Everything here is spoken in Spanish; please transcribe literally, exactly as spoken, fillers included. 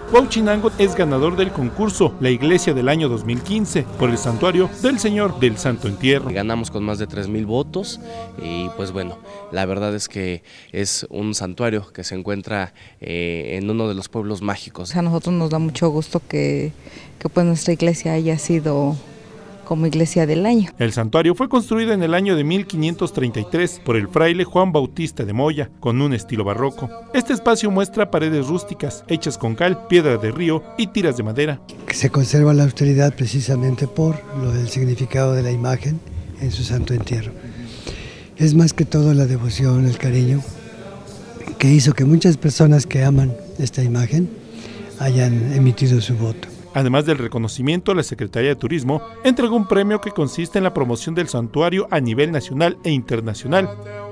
Huauchinango es ganador del concurso La Iglesia del año dos mil quince por el santuario del Señor del Santo Entierro. Ganamos con más de tres mil votos y pues bueno, la verdad es que es un santuario que se encuentra eh, en uno de los pueblos mágicos. A nosotros nos da mucho gusto que, que pues nuestra iglesia haya sido como iglesia del año. El santuario fue construido en el año de mil quinientos treinta y tres por el fraile Juan Bautista de Moya, con un estilo barroco. Este espacio muestra paredes rústicas, hechas con cal, piedra de río y tiras de madera. Se conserva la austeridad precisamente por lo del significado de la imagen en su santo entierro. Es más que todo la devoción, el cariño, que hizo que muchas personas que aman esta imagen hayan emitido su voto. Además del reconocimiento, la Secretaría de Turismo entregó un premio que consiste en la promoción del santuario a nivel nacional e internacional.